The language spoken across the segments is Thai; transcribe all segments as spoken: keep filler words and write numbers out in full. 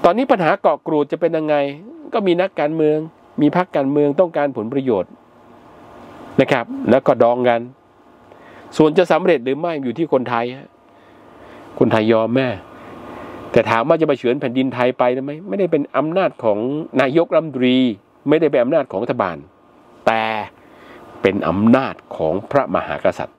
ตอนนี้ปัญหาเกาะกรูดจะเป็นยังไงก็มีนักการเมืองมีพรรคการเมืองต้องการผลประโยชน์นะครับแล้วก็ดองกันส่วนจะสำเร็จหรือไม่อยู่ที่คนไทยฮะคนไทยยอมแม่แต่ถามว่าจะมาเฉือนแผ่นดินไทยไปไหมไม่ได้เป็นอำนาจของนายกรัฐมนตรีไม่ได้เป็นอำนาจของรัฐบาลแต่เป็นอำนาจของพระมหากษัตริย์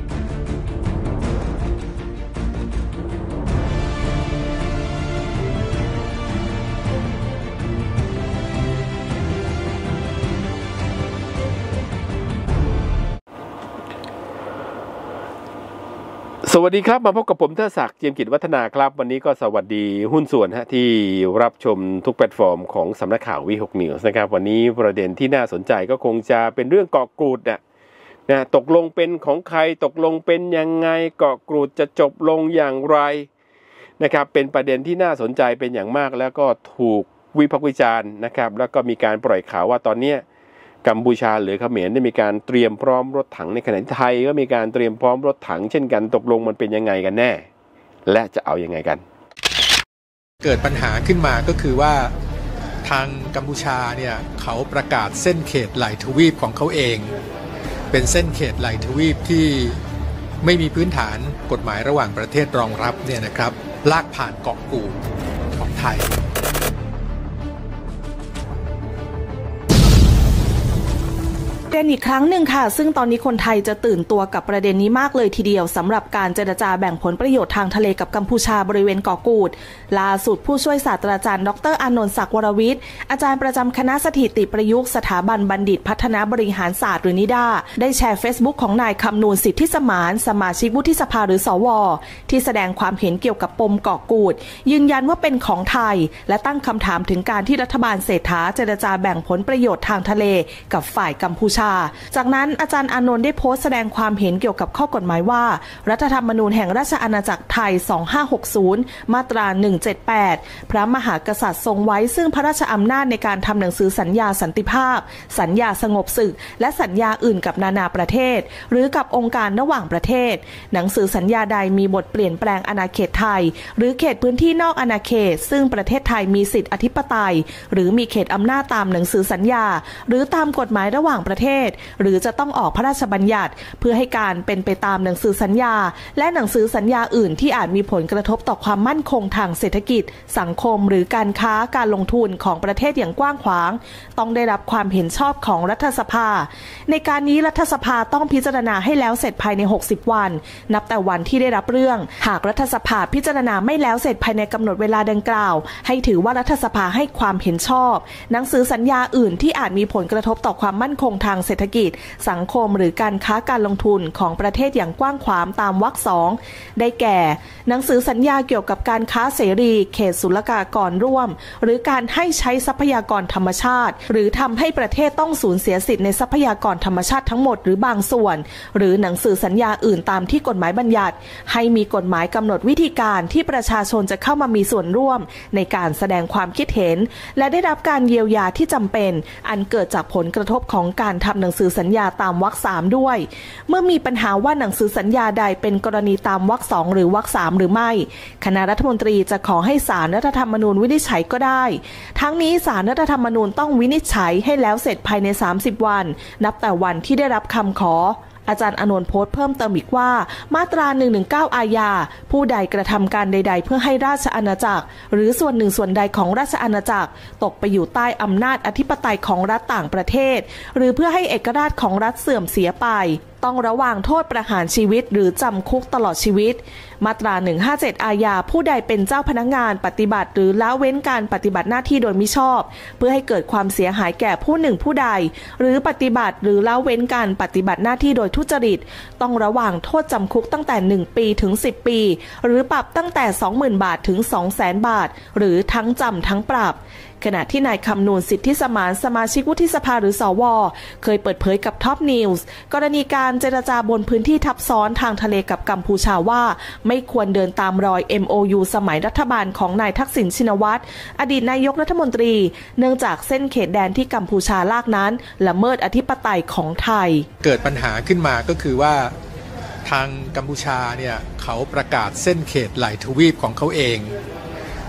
สวัสดีครับมาพบกับผมเทิดศักดิ์เจียมกิจวัฒนาครับวันนี้ก็สวัสดีหุ้นส่วนฮะที่รับชมทุกแพลตฟอร์มของสำนักข่าววีหก News นะครับวันนี้ประเด็นที่น่าสนใจก็คงจะเป็นเรื่องเกาะกรูดนะนะตกลงเป็นของใครตกลงเป็นยังไงเกาะกรูดจะจบลงอย่างไรนะครับเป็นประเด็นที่น่าสนใจเป็นอย่างมากแล้วก็ถูกวิพากษ์วิจารณ์นะครับแล้วก็มีการปล่อยข่าวว่าตอนนี้กัมพูชาหรือเขมรได้มีการเตรียมพร้อมรถถังในขณะที่ไทยก็มีการเตรียมพร้อมรถถังเช่นกันตกลงมันเป็นยังไงกันแน่และจะเอายังไงกันเกิดปัญหาขึ้นมาก็คือว่าทางกัมพูชาเนี่ยเขาประกาศเส้นเขตไหลทวีปของเขาเองเป็นเส้นเขตไหลทวีปที่ไม่มีพื้นฐานกฎหมายระหว่างประเทศรองรับเนี่ยนะครับลากผ่านเกาะกูดของไทยประเด็นอีกครั้งหนึ่งค่ะซึ่งตอนนี้คนไทยจะตื่นตัวกับประเด็นนี้มากเลยทีเดียวสำหรับการเจรจาแบ่งผลประโยชน์ทางทะเลกับกัมพูชาบริเวณเกาะกูดล่าสุดผู้ช่วยศาสตราจารย์ดรอานนท์ศักดิ์วรวิทย์อาจารย์ประจำคณะสถิติประยุกต์สถาบันบัณฑิตพัฒนาบริหารศาสตร์หรือนิด้าได้แชร์ Facebook ของนายคำนูนสิทธิสมานสมาชิกวุฒิสภาหรือสวที่แสดงความเห็นเกี่ยวกับปมเกาะกูดยืนยันว่าเป็นของไทยและตั้งคำถามถึงการที่รัฐบาลเศรษฐาเจรจาแบ่งผลประโยชน์ทางทะเลกับฝ่ายกัมพูชาจากนั้นอาจารย์อานนท์ได้โพสต์แสดงความเห็นเกี่ยวกับข้อกฎหมายว่ารัฐธรรมนูญแห่งราชอาณาจักรไทยสองพันห้าร้อยหกสิบมาตราหนึ่งร้อยเจ็ดสิบแปดพระมหากษัตริย์ทรงไว้ซึ่งพระราชอำนาจในการทำหนังสือสัญญาสันติภาพสัญญาสงบศึกและสัญญาอื่นกับนานาประเทศหรือกับองค์การระหว่างประเทศหนังสือสัญญาใดมีบทเปลี่ยนแปลงอาณาเขตไทยหรือเขตพื้นที่นอกอาณาเขตซึ่งประเทศไทยมีสิทธิอธิปไตยหรือมีเขตอำนาจตามหนังสือสัญญาหรือตามกฎหมายระหว่างประเทศหรือจะต้องออกพระราชบัญญัติเพื่อให้การเป็นไปตามหนังสือสัญญาและหนังสือสัญญาอื่นที่อาจมีผลกระทบต่อความมั่นคงทางเศรษฐกิจสังคมหรือการค้าการลงทุนของประเทศอย่างกว้างขวางต้องได้รับความเห็นชอบของรัฐสภาในการนี้รัฐสภาต้องพิจารณาให้แล้วเสร็จภายในหกสิบวันนับแต่วันที่ได้รับเรื่องหากรัฐสภาพิจารณาไม่แล้วเสร็จภายในกำหนดเวลาดังกล่าวให้ถือว่ารัฐสภาให้ความเห็นชอบหนังสือสัญญาอื่นที่อาจมีผลกระทบต่อความมั่นคงทางเศรษฐกิจสังคมหรือการค้าการลงทุนของประเทศอย่างกว้างขวางตามวรรคสองได้แก่หนังสือสัญญาเกี่ยวกับการค้าเสรีเขตศุลกากรร่วมหรือการให้ใช้ทรัพยากรธรรมชาติหรือทำให้ประเทศต้องสูญเสียสิทธิในทรัพยากรธรรมชาติทั้งหมดหรือบางส่วนหรือหนังสือสัญญาอื่นตามที่กฎหมายบัญญัติให้มีกฎหมายกำหนดวิธีการที่ประชาชนจะเข้ามามีส่วนร่วมในการแสดงความคิดเห็นและได้รับการเยียวยาที่จำเป็นอันเกิดจากผลกระทบของการทำหนังสือสัญญาตามวรรคสามด้วยเมื่อมีปัญหาว่าหนังสือสัญญาใดเป็นกรณีตามวรรคสองหรือวรรคสามหรือไม่คณะรัฐมนตรีจะขอให้ศาลรัฐธรรมนูญวินิจฉัยก็ได้ทั้งนี้ศาลรัฐธรรมนูญต้องวินิจฉัยให้แล้วเสร็จภายในสามสิบวันนับแต่วันที่ได้รับคำขออาจารย์อานนท์โพสต์เพิ่มเติมอีกว่ามาตราหนึ่งหนึ่งเก้าอาญาผู้ใดกระทำการใดๆเพื่อให้ราชอาณาจักรหรือส่วนหนึ่งส่วนใดของราชอาณาจักรตกไปอยู่ใต้อำนาจอธิปไตยของรัฐต่างประเทศหรือเพื่อให้เอกราชของรัฐเสื่อมเสียไปต้องระวางโทษประหารชีวิตหรือจำคุกตลอดชีวิตมาตราหนึ่งห้าเจ็ดอาญาผู้ใดเป็นเจ้าพนักงานปฏิบัติหรือละเว้นการปฏิบัติหน้าที่โดยมิชอบเพื่อให้เกิดความเสียหายแก่ผู้หนึ่งผู้ใดหรือปฏิบัติหรือละเว้นการปฏิบัติหน้าที่โดยทุจริตต้องระวางโทษจำคุกตั้งแต่หนึ่งปีถึงสิบปีหรือปรับตั้งแต่ สองหมื่น บาทถึง สองแสน บาทหรือทั้งจำทั้งปรับขณะที่นายคำนูนสิทธิสมานสมาชิกวุฒิสภาหรือสวเคยเปิดเผยกับท็อปนิวส์กรณีการเจรจาบนพื้นที่ทับซ้อนทางทะเลกับกัมพูชาว่าไม่ควรเดินตามรอย เอ็ม โอ ยู สมัยรัฐบาลของนายทักษิณชินวัตรอดีตนายกรัฐมนตรีเนื่องจากเส้นเขตแดนที่กัมพูชาลากนั้นละเมิดอธิปไตยของไทยเกิดปัญหาขึ้นมาก็คือว่าทางกัมพูชาเนี่ยเขาประกาศเส้นเขตไหลทวีปของเขาเอง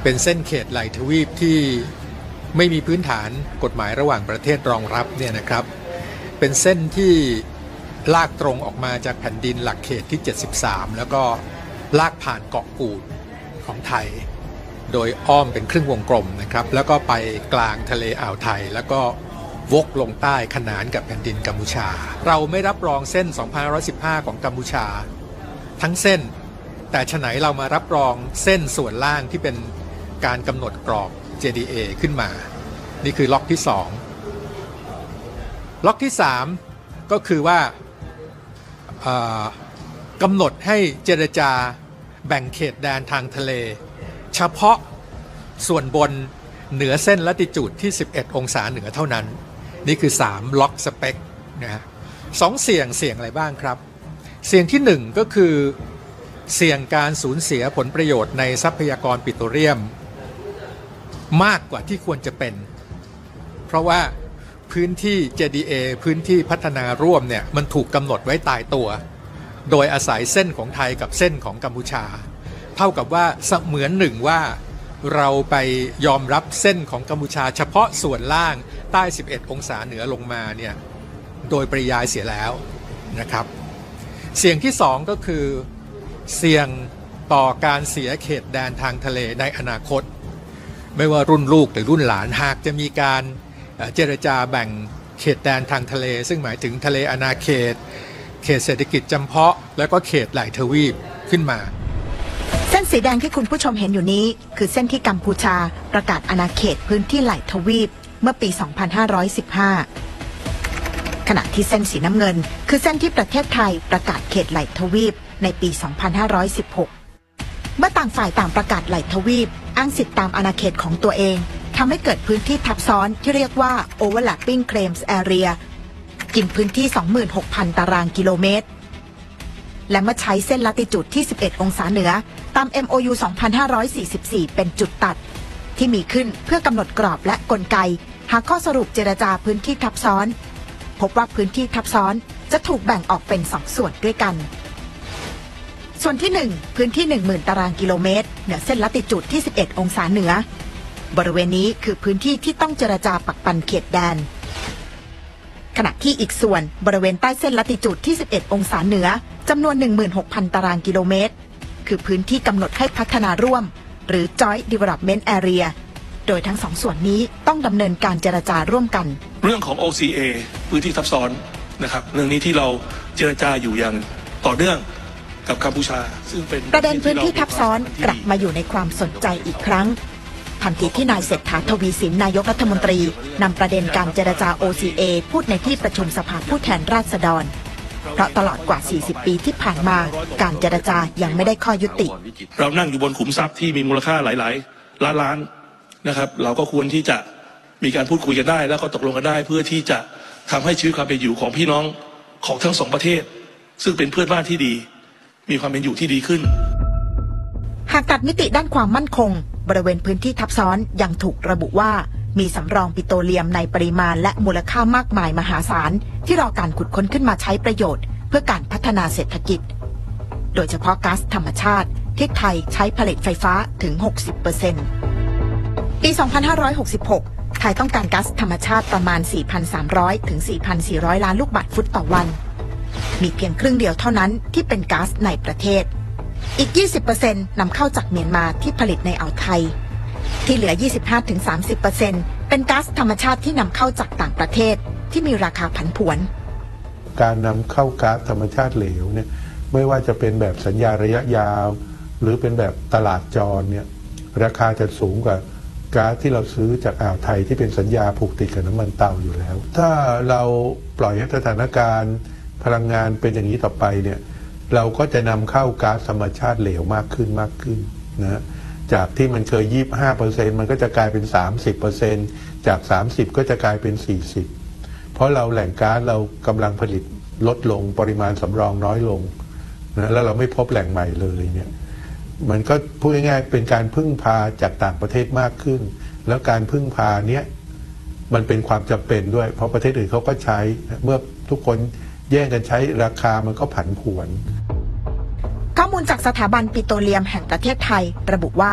เป็นเส้นเขตไหลทวีปที่ไม่มีพื้นฐานกฎหมายระหว่างประเทศรองรับเนี่ยนะครับเป็นเส้นที่ลากตรงออกมาจากแผ่นดินหลักเขตที่เจ็ดสิบสามแล้วก็ลากผ่านเกาะกูดของไทยโดยอ้อมเป็นครึ่งวงกลมนะครับแล้วก็ไปกลางทะเลอ่าวไทยแล้วก็วกลงใต้ขนานกับแผ่นดินกัมพูชาเราไม่รับรองเส้น สองพันห้าร้อยสิบห้า ของกัมพูชาทั้งเส้นแต่ฉะไหนเรามารับรองเส้นส่วนล่างที่เป็นการกำหนดกรอบ เจ ดี เอ ขึ้นมานี่คือล็อกที่สองล็อกที่สามก็คือว่ากำหนดให้เจรจาแบ่งเขตแดนทางทะเลเฉพาะส่วนบนเหนือเส้นลัติจูดที่สิบเอ็ดองศาเหนือเท่านั้นนี่คือสามล็อกสเปคนะฮะสองเสี่ยงเสี่ยงอะไรบ้างครับเสี่ยงที่หนึ่งก็คือเสี่ยงการสูญเสียผลประโยชน์ในทรัพยากรปิโตรเลียมมากกว่าที่ควรจะเป็นเพราะว่าพื้นที่ เจ ดี เอ พื้นที่พัฒนาร่วมเนี่ยมันถูกกำหนดไว้ตายตัวโดยอาศัยเส้นของไทยกับเส้นของกัมพูชาเท่ากับว่าเสมือนหนึ่งว่าเราไปยอมรับเส้นของกัมพูชาเฉพาะส่วนล่างใต้สิบเอ็ดองศาเหนือลงมาเนี่ยโดยปริยายเสียแล้วนะครับเสี่ยงที่สองก็คือเสี่ยงต่อการเสียเขตแดนทางทะเลในอนาคตไม่ว่ารุ่นลูกหรือรุ่นหลานหากจะมีการเจรจาแบ่งเขตแดนทางทะเลซึ่งหมายถึงทะเลอาณาเขตเขตเศรษฐกิจจำเพาะแล้วก็เขตไหล่ทวีปขึ้นมาเส้นสีแดงที่คุณผู้ชมเห็นอยู่นี้คือเส้นที่กัมพูชาประกาศอาณาเขตพื้นที่ไหล่ทวีปเมื่อปี สองพันห้าร้อยสิบห้า ขณะที่เส้นสีน้ำเงินคือเส้นที่ประเทศไทยประกาศเขตไหล่ทวีปในปี สองพันห้าร้อยสิบหก เมื่อต่างฝ่ายต่างประกาศไหล่ทวีปอ้างสิทธิตามอาณาเขตของตัวเองทำให้เกิดพื้นที่ทับซ้อนที่เรียกว่า overlapping claims area กินพื้นที่ สองหมื่นหกพัน ตารางกิโลเมตรและเมื่อใช้เส้นลัติจูดที่สิบเอ็ดองศาเหนือตาม เอ็ม โอ ยู สองพันห้าร้อยสี่สิบสี่ เป็นจุดตัดที่มีขึ้นเพื่อกำหนดกรอบและกลไกหาข้อสรุปเจรจาพื้นที่ทับซ้อนพบว่าพื้นที่ทับซ้อนจะถูกแบ่งออกเป็นสองส่วนด้วยกันส่วนที่หนึ่งพื้นที่ หนึ่งหมื่น ตารางกิโลเมตรเหนือเส้นลัติจูดที่สิบเอ็ดองศาเหนือบริเวณนี้คือพื้นที่ที่ต้องเจรจาปักปันเขตแดนขณะที่อีกส่วนบริเวณใต้เส้นลัติจูดที่สิบเอ็ดองศาเหนือจำนวน หนึ่งหมื่นหกพัน ตารางกิโลเมตรคือพื้นที่กำหนดให้พัฒนาร่วมหรือ Joint Development Area โดยทั้งสองส่วนนี้ต้องดำเนินการเจรจาร่วมกันเรื่องของ โอ ซี เอ พื้นที่ทับซ้อนนะครับเรื่องนี้ที่เราเจรจาอยู่อย่างต่อเนื่องกับกัมพูชาซึ่งเป็นประเด็นพื้นที่ทับซ้อนกลับมาอยู่ในความสนใจอีกครั้งทันทีที่นายเศรษฐาทวีสินนายกรัฐมนตรีนำประเด็นการเจรจา โอ ซี เอ พูดในที่ประชุมสภาผู้แทนราษฎรเพราะตลอดกว่าสี่สิบปีที่ผ่านมาการเจรจายังไม่ได้ข้อยุติเรานั่งอยู่บนขุมทรัพย์ที่มีมูลค่าหลายๆล้านล้านนะครับเราก็ควรที่จะมีการพูดคุยกันได้แล้วก็ตกลงกันได้เพื่อที่จะทำให้ชีวิตความเป็นอยู่ของพี่น้องของทั้งสองประเทศซึ่งเป็นเพื่อนบ้านที่ดีมีความเป็นอยู่ที่ดีขึ้นหากตัดมิติด้านความมั่นคงบริเวณพื้นที่ทับซ้อนยังถูกระบุว่ามีสำรองปิโตรเลียมในปริมาณและมูลค่ามากมายมหาศาลที่รอการขุดค้นขึ้นมาใช้ประโยชน์เพื่อการพัฒนาเศรษฐกิจโดยเฉพาะก๊าซธรรมชาติที่ไทยใช้ผลิตไฟฟ้าถึง หกสิบเปอร์เซ็นต์ ปี สองพันห้าร้อยหกสิบหก ไทยต้องการก๊าซธรรมชาติประมาณ สี่พันสามร้อย ถึง สี่พันสี่ร้อย ล้านลูกบาศก์ฟุตต่อวันมีเพียงครึ่งเดียวเท่านั้นที่เป็นก๊าซในประเทศอีก ยี่สิบเปอร์เซ็นต์ นำเข้าจากเมียนมาที่ผลิตในอ่าวไทยที่เหลือ ยี่สิบห้าถึงสามสิบเปอร์เซ็นต์ เป็นก๊าซธรรมชาติที่นำเข้าจากต่างประเทศที่มีราคาผันผวนการนำเข้าก๊าซธรรมชาติเหลวเนี่ยไม่ว่าจะเป็นแบบสัญญาระยะยาวหรือเป็นแบบตลาดจรเนี่ยราคาจะสูงกว่าก๊าซที่เราซื้อจากอ่าวไทยที่เป็นสัญญาผูกติดกับน้ำมันเตาอยู่แล้วถ้าเราปล่อยให้สถานการณ์พลังงานเป็นอย่างนี้ต่อไปเนี่ยเราก็จะนำเข้าก๊าซธรรมชาติเหลวมากขึ้นมากขึ้นนะจากที่มันเคย ยี่สิบห้าเปอร์เซ็นต์ มันก็จะกลายเป็น สามสิบเปอร์เซ็นต์ จาก สามสิบ ก็จะกลายเป็น สี่สิบ เพราะเราแหล่งก๊าซเรากำลังผลิตลดลงปริมาณสำรองน้อยลงนะแล้วเราไม่พบแหล่งใหม่เลยเนี่ยมันก็พูดง่ายๆเป็นการพึ่งพาจากต่างประเทศมากขึ้นแล้วการพึ่งพาเนี้ยมันเป็นความจำเป็นด้วยเพราะประเทศอื่นเขาก็ใช้เมื่อทุกคนแย่งกันใช้ราคามันก็ผันผวนข้อมูลจากสถาบันปิโตรเลียมแห่งประเทศไทยระบุว่า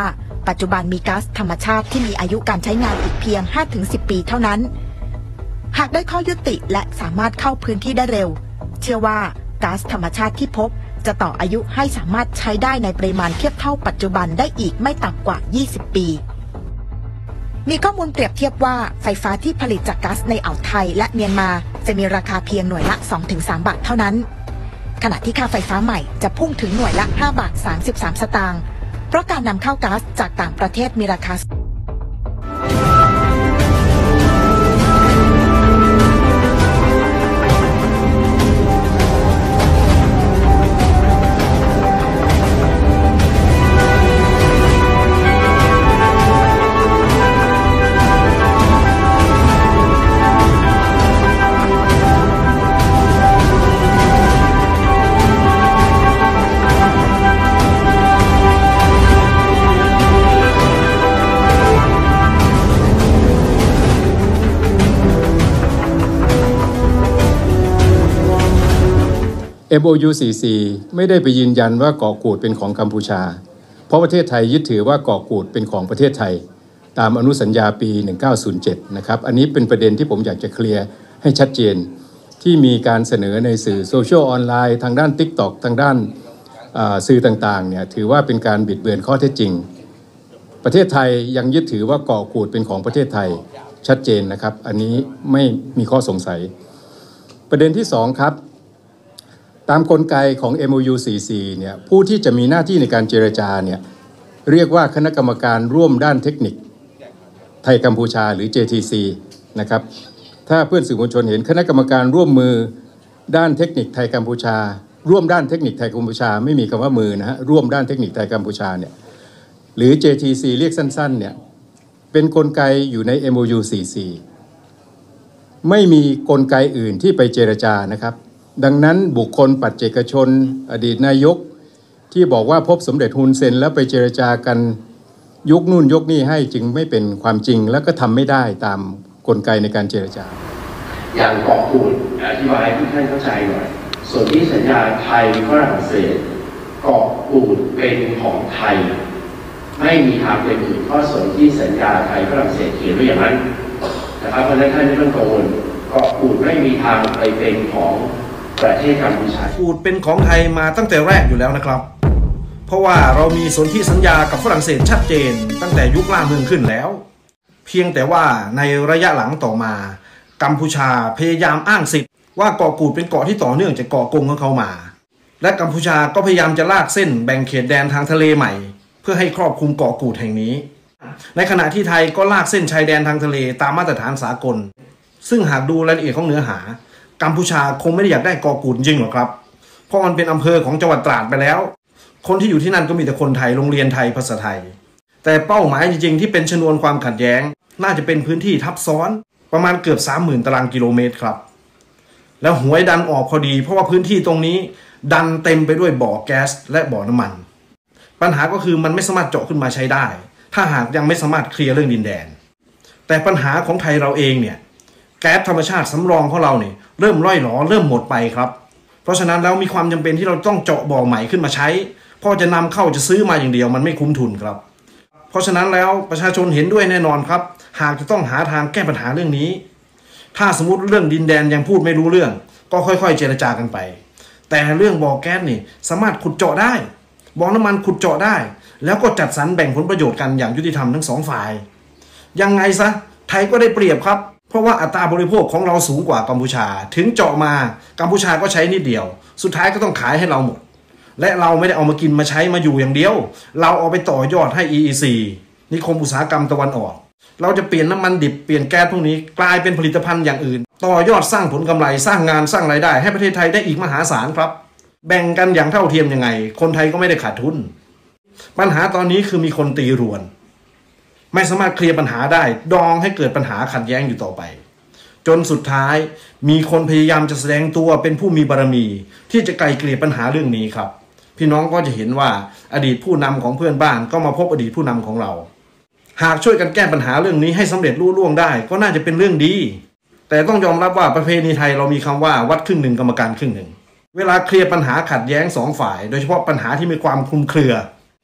ปัจจุบันมีก๊าซธรรมชาติที่มีอายุการใช้งานอีกเพียง ห้าถึงสิบ ปีเท่านั้นหากได้ข้อยุติและสามารถเข้าพื้นที่ได้เร็วเชื่อว่าก๊าซธรรมชาติที่พบจะต่ออายุให้สามารถใช้ได้ในปริมาณเทียบเท่าปัจจุบันได้อีกไม่ต่ำกว่า ยี่สิบ ปีมีข้อมูลเปรียบเทียบว่าไฟฟ้าที่ผลิตจากก๊าซในอ่าวไทยและเมียนมาจะมีราคาเพียงหน่วยละ สองถึงสาม บาทเท่านั้นขณะที่ค่าไฟฟ้าใหม่จะพุ่งถึงหน่วยละ ห้าบาทสามสิบสาม สตางค์เพราะการนำเข้าก๊าซจากต่างประเทศมีราคาเอ็ม โอ ยู สี่สิบสี่ ไม่ได้ไปยืนยันว่าเกาะกูดเป็นของกัมพูชาเพราะประเทศไทยยึดถือว่าเกาะกูดเป็นของประเทศไทยตามอนุสัญญาปีหนึ่งเก้าศูนย์เจ็ดนะครับอันนี้เป็นประเด็นที่ผมอยากจะเคลียร์ให้ชัดเจนที่มีการเสนอในสื่อโซเชียลออนไลน์ทางด้าน ติ๊กต็อก ทางด้านสื่อต่างๆเนี่ยถือว่าเป็นการบิดเบือนข้อเท็จจริงประเทศไทยยังยึดถือว่าเกาะกูดเป็นของประเทศไทยชัดเจนนะครับอันนี้ไม่มีข้อสงสัยประเด็นที่สองครับตามกลไกของ เอ็ม โอ ยู สี่สิบสี่ เนี่ยผู้ที่จะมีหน้าที่ในการเจรจาเนี่ยเรียกว่าคณะกรรมการร่วมด้านเทคนิคไทยกัมพูชาหรือ เจ ที ซี นะครับถ้าเพื่อนสื่อมวลชนเห็นคณะกรรมการร่วมมือด้านเทคนิคไทยกัมพูชาร่วมด้านเทคนิคไทยกัมพูชาไม่มีคำว่ามือนะฮะร่วมด้านเทคนิคไทยกัมพูชาเนี่ยหรือ เจ ที ซี เรียกสั้นๆเนี่ยเป็นกลไกอยู่ใน เอ็ม โอ ยู สี่สิบสี่ ไม่มีกลไกอื่นที่ไปเจรจานะครับดังนั้นบุคคลปัจเจกชนอดีตนายกที่บอกว่าพบสมเด็จฮุนเซนแล้วไปเจรจากันยกนู่นยกนี่ให้จึงไม่เป็นความจริงแล้วก็ทำไม่ได้ตามกลไกในการเจรจาอย่างเกาะกูดอธิบายให้ทุกท่านเข้าใจหน่อยส่วนที่สัญญาไทยฝรั่งเศสเกาะกูดเป็นของไทยไม่มีทางเป็นอื่นเพราะส่วนที่สัญญาไทยฝรั่งเศสเขียนไว้อย่างนั้นนะครับเพราะฉะนั้นท่านไม่ต้องกังวลเกาะกูดไม่มีทางไปเป็นของประเทศกัมพูชากูดเป็นของไทยมาตั้งแต่แรกอยู่แล้วนะครับเพราะว่าเรามีสนธิสัญญากับฝรั่งเศสชัดเจนตั้งแต่ยุคล่าเมืองขึ้นแล้วเพียงแต่ว่าในระยะหลังต่อมากัมพูชาพยายามอ้างสิทธิ์ว่าเกาะกูดเป็นเกาะที่ต่อเนื่องจากเกาะกงของเขามาและกัมพูชาก็พยายามจะลากเส้นแบ่งเขตแดนทางทะเลใหม่เพื่อให้ครอบคลุมเกาะกูดแห่งนี้ในขณะที่ไทยก็ลากเส้นชายแดนทางทะเลตามมาตรฐานสากลซึ่งหากดูรายละเอียดของเนื้อหากัมพูชาคงไม่ได้อยากได้เกาะกูดจริงหรอกครับเพราะมันเป็นอำเภอของจังหวัดตราดไปแล้วคนที่อยู่ที่นั่นก็มีแต่คนไทยโรงเรียนไทยภาษาไทยแต่เป้าหมายจริงๆที่เป็นชนวนความขัดแย้งน่าจะเป็นพื้นที่ทับซ้อนประมาณเกือบ สามหมื่น ตารางกิโลเมตรครับแล้วหวยดันออกพอดีเพราะว่าพื้นที่ตรงนี้ดันเต็มไปด้วยบ่อแก๊สและบ่อน้ำมันปัญหาก็คือมันไม่สามารถเจาะขึ้นมาใช้ได้ถ้าหากยังไม่สามารถเคลียร์เรื่องดินแดนแต่ปัญหาของไทยเราเองเนี่ยแก๊สธรรมชาติสำรองของเราเนี่ยเริ่มร่อยหรอเริ่มหมดไปครับเพราะฉะนั้นแล้วมีความจำเป็นที่เราต้องเจาะบ่อใหม่ขึ้นมาใช้เพราะจะนำเข้าจะซื้อมาอย่างเดียวมันไม่คุ้มทุนครับเพราะฉะนั้นแล้วประชาชนเห็นด้วยแน่นอนครับหากจะต้องหาทางแก้ปัญหาเรื่องนี้ถ้าสมมติเรื่องดินแดนยังพูดไม่รู้เรื่องก็ค่อยๆเจรจากันไปแต่เรื่องบ่อแก๊สนี่สามารถขุดเจาะได้บ่อน้ำมันขุดเจาะได้แล้วก็จัดสรรแบ่งผลประโยชน์กันอย่างยุติธรรมทั้งสองฝ่ายยังไงซะไทยก็ได้เปรียบครับเพราะว่าอัตราบริโภคของเราสูงกว่ากัมพูชาถึงเจาะมากัมพูชาก็ใช้นิดเดียวสุดท้ายก็ต้องขายให้เราหมดและเราไม่ได้เอามากินมาใช้มาอยู่อย่างเดียวเราเอาไปต่อยอดให้ อี อี ซี นิคมอุตสาหกรรมตะวันออกเราจะเปลี่ยนน้ำมันดิบเปลี่ยนแก๊สพวกนี้กลายเป็นผลิตภัณฑ์อย่างอื่นต่อยอดสร้างผลกำไรสร้างงานสร้างรายได้ให้ประเทศไทยได้อีกมหาศาลครับแบ่งกันอย่างเท่าเทียมยังไงคนไทยก็ไม่ได้ขาดทุนปัญหาตอนนี้คือมีคนตีรวนไม่สามารถเคลียร์ปัญหาได้ดองให้เกิดปัญหาขัดแย้งอยู่ต่อไปจนสุดท้ายมีคนพยายามจะแสดงตัวเป็นผู้มีบารมีที่จะไกลเกลี่ยปัญหาเรื่องนี้ครับพี่น้องก็จะเห็นว่าอดีตผู้นำของเพื่อนบ้านก็มาพบอดีตผู้นำของเราหากช่วยกันแก้ปัญหาเรื่องนี้ให้สำเร็จรุ่ล่วงได้ก็น่าจะเป็นเรื่องดีแต่ต้องยอมรับว่าประเพณีไทยเรามีคำว่าวัดครึ่งหนึ่งกรรมการครึ่งหนึ่งเวลาเคลียร์ปัญหาขัดแย้งสองฝ่ายโดยเฉพาะปัญหาที่มีความคลุมเครือ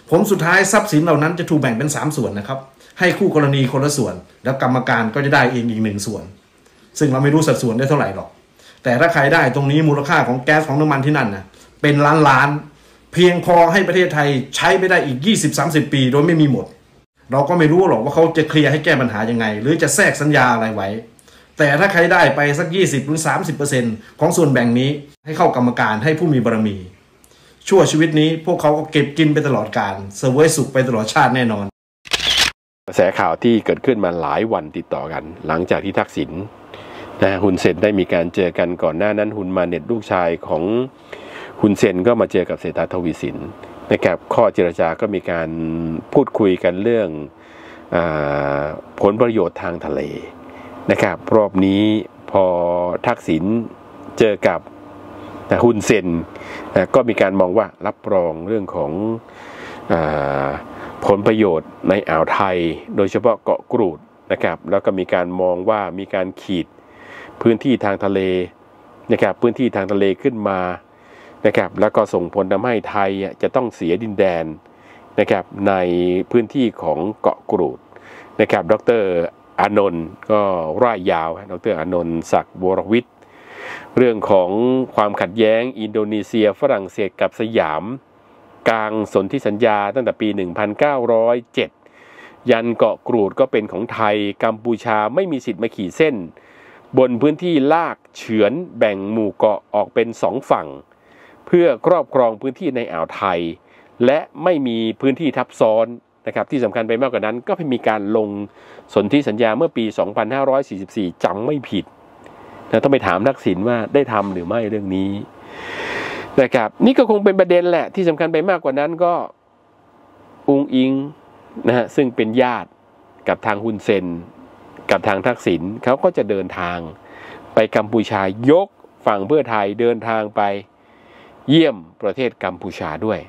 ผลสุดท้ายทรัพย์สินเหล่านั้นจะถูกแบ่งเป็นสามส่วนนะครับให้คู่กรณีคนละส่วนแล้วกรรมการก็จะได้เองอีกหนึ่งส่วนซึ่งเราไม่รู้สัดส่วนได้เท่าไหร่หรอกแต่ถ้าใครได้ตรงนี้มูลค่าของแก๊สของน้ำมันที่นั่นนะเป็นล้านล้านเพียงพอให้ประเทศไทยใช้ไปได้อีก ยี่สิบถึงสามสิบ ปีโดยไม่มีหมดเราก็ไม่รู้หรอกว่าเขาจะเคลียร์ให้แก้ปัญหายังไงหรือจะแทรกสัญญาอะไรไว้แต่ถ้าใครได้ไปสัก ยี่สิบ หรือ สามสิบเปอร์เซ็นต์ ของส่วนแบ่งนี้ให้เข้ากรรมการให้ผู้มีบารมีชั่วชีวิตนี้พวกเขาก็เก็บกินไปตลอดกาลเสวยสุขไปตลอดชาติแน่นอนกระแสข่าวที่เกิดขึ้นมาหลายวันติดต่อกันหลังจากที่ทักษิณนะฮุนเซนได้มีการเจอกันก่อนหน้านั้นฮุนมาเน็ตลูกชายของฮุนเซนก็มาเจอกับเศรษฐาทวีสินนะครับข้อเจรจาก็มีการพูดคุยกันเรื่องอ่าผลประโยชน์ทางทะเลนะครับรอบนี้พอทักษิณเจอกับฮุนเซนก็มีการมองว่ารับรองเรื่องของอ่าผลประโยชน์ในอ่าวไทยโดยเฉพาะเกาะกรูดนะครับแล้วก็มีการมองว่ามีการขีดพื้นที่ทางทะเลนะครับพื้นที่ทางทะเลขึ้นมานะครับแล้วก็ส่งผลทำให้ไทยจะต้องเสียดินแดนนะครับในพื้นที่ของเกาะกรูดนะครับดร.อานนท์ก็ร่ายยาวดร.อานนท์ศักดิ์วรวิทย์เรื่องของความขัดแย้งอินโดนีเซียฝรั่งเศสกับสยามกลางสนธิสัญญาตั้งแต่ปีหนึ่งพันเก้าร้อยเจ็ดยันเกาะกรูดก็เป็นของไทยกัมพูชาไม่มีสิทธิ์มาขีดเส้นบนพื้นที่ลากเฉือนแบ่งหมู่เกาะออกเป็นสองฝั่งเพื่อครอบครองพื้นที่ในอ่าวไทยและไม่มีพื้นที่ทับซ้อนนะครับที่สำคัญไปมากกว่านั้นก็มีการลงสนธิสัญญาเมื่อปีสองพันห้าร้อยสี่สิบสี่จำไม่ผิดนะต้องไปถามทักษิณว่าได้ทำหรือไม่เรื่องนี้นะครับนี่ก็คงเป็นประเด็นแหละที่สำคัญไปมากกว่านั้นก็อุงอิงนะฮะซึ่งเป็นญาติกับทางฮุนเซนกับทางทักษิณเขาก็จะเดินทางไปกัมพูชายกฝั่งเพื่อไทยเดินทางไปเยี่ยมประเทศกัมพูชาด้วย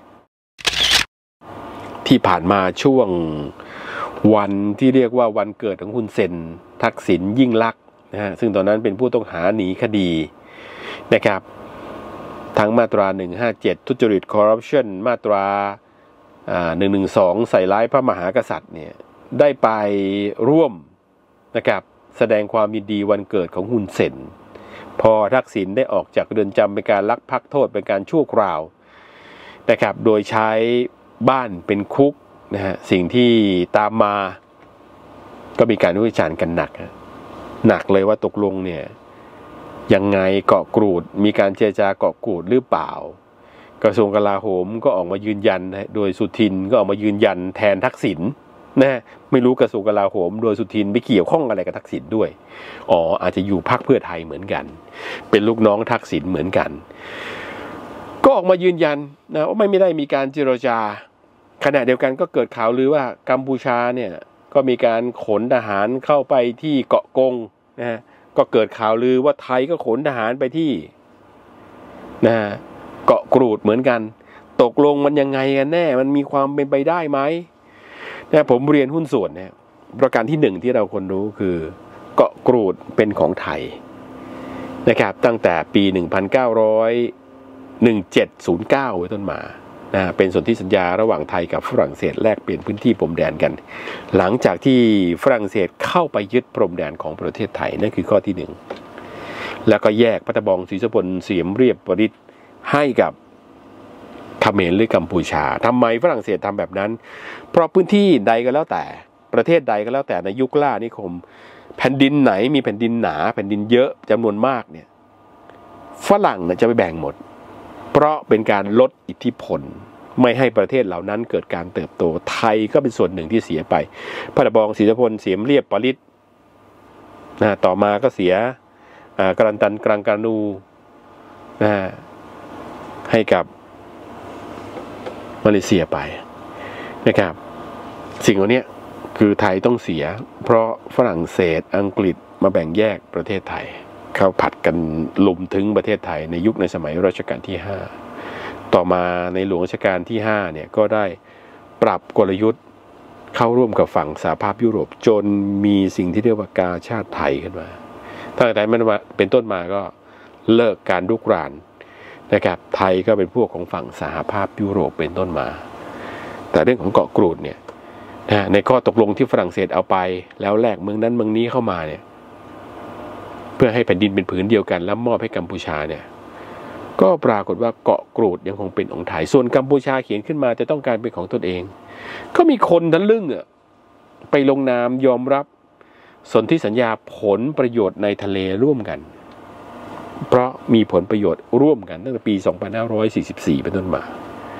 ที่ผ่านมาช่วงวันที่เรียกว่าวันเกิดของฮุนเซนทักษิณยิ่งลักษณ์นะฮะซึ่งตอนนั้นเป็นผู้ต้องหาหนีคดีนะครับทั้งมาตราหนึ่งห้าเจ็ดทุจริตคอร์รัปชันมาตราหนึ่งหนึ่งสองใส่ร้ายพระมหากษัตริย์เนี่ยได้ไปร่วมนะครับแสดงความยินดีวันเกิดของฮุนเซนพอทักษิณได้ออกจากเรือนจำเป็นการลักพักโทษเป็นการชั่วคราวนะครับโดยใช้บ้านเป็นคุกนะฮะสิ่งที่ตามมาก็มีการวิจารณ์กันหนักหนักเลยว่าตกลงเนี่ยยังไงเกาะกรูดมีการเจรจาเกาะกรูดหรือเปล่ากระทรวงกลาโหมก็ออกมายืนยันโดยสุทินก็ออกมายืนยันแทนทักษิณนะไม่รู้กระทรวงกลาโหมโดยสุทินไปเกี่ยวข้องอะไรกับทักษิณด้วยอ๋ออาจจะอยู่พรรคเพื่อไทยเหมือนกันเป็นลูกน้องทักษิณเหมือนกันก็ออกมายืนยันนะว่าไม่ได้มีการเจรจาขณะเดียวกันก็เกิดข่าวลือว่ากัมพูชาเนี่ยก็มีการขนทหารเข้าไปที่เกาะกงนะฮะก็เกิดข่าวลือว่าไทยก็ขนทหารไปที่นะฮะเกาะกรูดเหมือนกันตกลงมันยังไงกันแน่มันมีความเป็นไปได้ไหมนะผมเรียนหุ้นส่วนเนี่ยประการที่หนึ่งที่เราควรรู้คือเกาะกรูดเป็นของไทยนะครับตั้งแต่ปีหนึ่งพันเก้าร้อยเจ็ดสิบเก้าไว้ต้นมานะเป็นสนธิสัญญาระหว่างไทยกับฝรั่งเศสแลกเปลี่ยนพื้นที่พรมแดนกันหลังจากที่ฝรั่งเศสเข้าไปยึดพรมแดนของประเทศไทยนั่นคือข้อที่หนึ่งแล้วก็แยกพัทบองศรีสะพลเสียมเรียบประดิษฐ์ให้กับเขมรหรือกัมพูชาทำไมฝรั่งเศสทำแบบนั้นเพราะพื้นที่ใดก็แล้วแต่ประเทศใดก็แล้วแต่ในยุคล่านิคมแผ่นดินไหนมีแผ่นดินหนาแผ่นดินเยอะจำนวนมากเนี่ยฝรั่งจะไปแบ่งหมดเพราะเป็นการลดอิทธิพลไม่ให้ประเทศเหล่านั้นเกิดการเติบโตไทยก็เป็นส่วนหนึ่งที่เสียไปพัทบองศรีสะพลเสียมเรียบปริศนะต่อมาก็เสียกรันตันกรังกานูนะให้กับมาเลเซียไปนะครับสิ่งเหล่านี้คือไทยต้องเสียเพราะฝรั่งเศสอังกฤษมาแบ่งแยกประเทศไทยเขาผัดกันลุมถึงประเทศไทยในยุคในสมัยรัชกาลที่ห้าต่อมาในหลวงรัชกาลที่ห้าเนี่ยก็ได้ปรับกลยุทธ์เข้าร่วมกับฝั่งสหภาพยุโรปจนมีสิ่งที่เรียกว่ากาชาติไทยขึ้นมาตั้งแต่นั้นเป็นต้นมาก็เลิกการรุกรานนะครับไทยก็เป็นพวกของฝั่งสหภาพยุโรปเป็นต้นมาแต่เรื่องของเกาะกรูดเนี่ยในข้อตกลงที่ฝรั่งเศสเอาไปแล้วแลกเมืองนั้นเมืองนี้เข้ามาเนี่ยเพื่อให้แผ่นดินเป็นผืนเดียวกันแล้วมอบให้กัมพูชาเนี่ยก็ปรากฏว่าเกาะกรูดยังคงเป็นของไทยส่วนกัมพูชาเขียนขึ้นมาจะต้องการเป็นของตนเองก็มีคนทั้งลึ่งอ่ะไปลงนามยอมรับสนธิสัญญาผลประโยชน์ในทะเลร่วมกันเพราะมีผลประโยชน์ร่วมกันตั้งแต่ปีสองพันห้าร้อยสี่สิบสี่เป็นต้นมา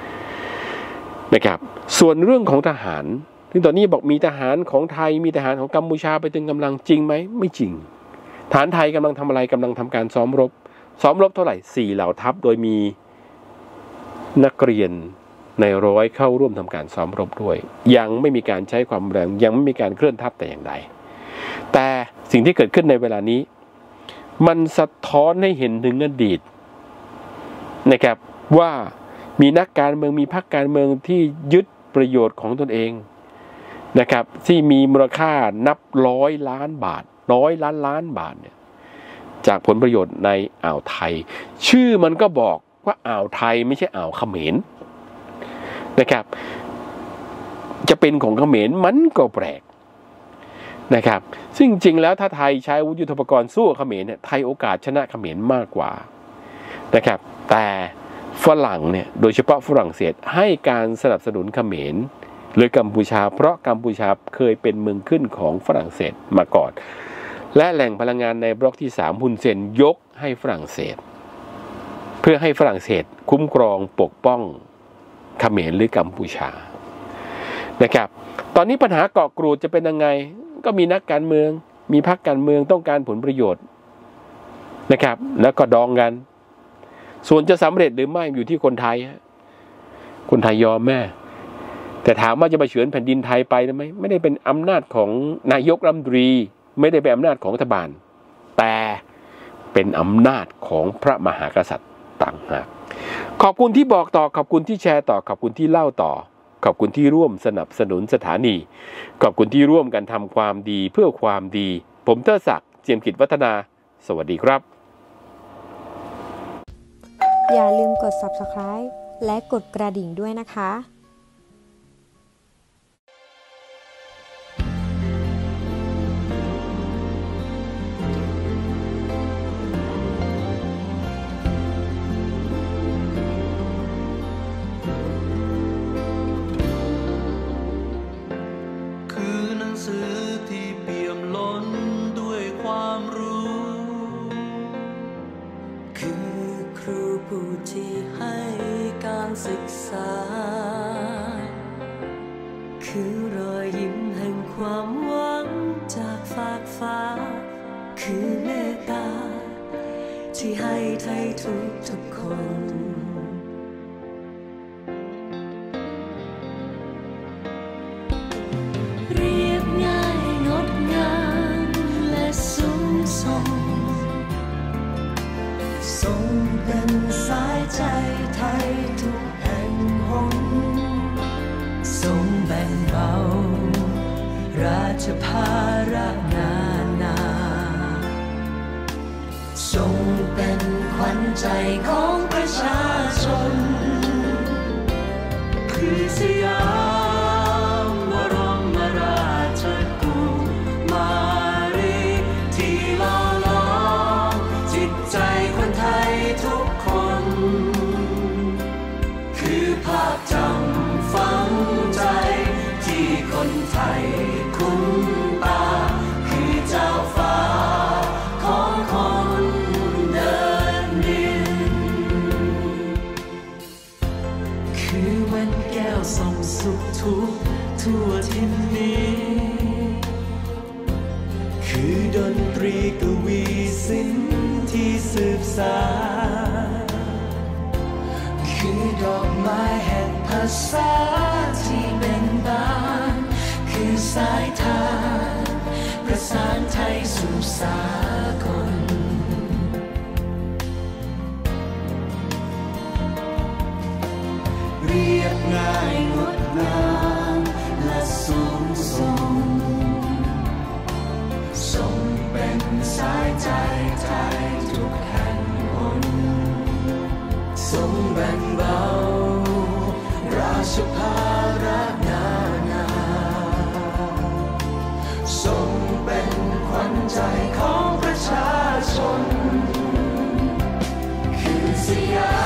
นะครับส่วนเรื่องของทหารซึ่งตอนนี้บอกมีทหารของไทยมีทหารของกัมพูชาไปตึงกำลังจริงไหมไม่จริงฐานไทยกำลังทำอะไรกำลังทำการซ้อมรบซ้อมรบเท่าไหร่สี่เหล่าทัพโดยมีนักเรียนในร้อยเข้าร่วมทำการซ้อมรบด้วยยังไม่มีการใช้ความแรงยังไม่มีการเคลื่อนทัพแต่อย่างใดแต่สิ่งที่เกิดขึ้นในเวลานี้มันสะท้อนให้เห็นถึงอดีตนะครับว่ามีนักการเมืองมีพรรคการเมืองที่ยึดประโยชน์ของตนเองนะครับที่มีมูลค่านับร้อยล้านบาทร้อยล้านล้านบาทเนี่ยจากผลประโยชน์ในอ่าวไทยชื่อมันก็บอกว่าอ่าวไทยไม่ใช่อ่าวเขมรนะครับจะเป็นของเขมรมันก็แปลกนะครับซึ่งจริงแล้วถ้าไทยใช้อาวุธยุทโธปกรณ์สู้เขมรเนี่ยไทยโอกาสชนะเขมรมากกว่านะครับแต่ฝรั่งเนี่ยโดยเฉพาะฝรั่งเศสให้การสนับสนุนเขมรหรือกัมพูชาเพราะกัมพูชาเคยเป็นเมืองขึ้นของฝรั่งเศสมาก่อนและแหล่งพลังงานในบล็อกที่สามฮุนเซนยกให้ฝรั่งเศสเพื่อให้ฝรั่งเศสคุ้มครองปกป้องเขมรหรือกัมพูชานะครับตอนนี้ปัญหาเกาะกรูดจะเป็นยังไงก็มีนักการเมืองมีพรรคการเมืองต้องการผลประโยชน์นะครับแล้วก็ดองกันส่วนจะสำเร็จหรือไม่อยู่ที่คนไทยคนไทยยอมแม่แต่ถามว่าจะมาเฉือนแผ่นดินไทยไปได้ไหมไม่ได้เป็นอำนาจของนายกรัฐมนตรีไม่ได้เป็นอำนาจของรัฐบาลแต่เป็นอำนาจของพระมหากษัตริย์ต่างหากขอบคุณที่บอกต่อขอบคุณที่แชร์ต่อขอบคุณที่เล่าต่อขอบคุณที่ร่วมสนับสนุนสถานีขอบคุณที่ร่วมกันทำความดีเพื่อความดีผมเทิดศักดิ์เจียมกิจวัฒนาสวัสดีครับอย่าลืมกด ซับสไครบ์ และกดกระดิ่งด้วยนะคะผู้ที่ให้การศึกษาคือรอยยิ้มแห่งความหวังจากฟากฟ้าคือเมตตาที่ให้ไทยทุกทุกคนเรียบง่ายงดงามและสูงส่งทรงเป็นสายใจไทยทุกแห่งหนทรงแบ่งเบาราชภาระนานาทรงเป็นขวัญใจของประชาชนคือสยามบรมราชกุมารีที่หล่อหลอมจิตใจคนไทยทุกคนคือภาพจำฝังใจที่คนไทยคุ้นตาคือเจ้าฟ้าของคนเดินดินคือแว่นแก้วส่องสุขทุกทั่วทิศนี้คือดนตรีกวีศิลป์ที่สืบสานคือดอกไม้แห่งภาษาที่เบ่งบานคือสายทานประสานไทยสู่สากลเรียบง่ายงดงามและสูงส่งทรงเป็นสายใจไทยทุกแห่งหนทรงแบ่งเบาราชภาระสยาม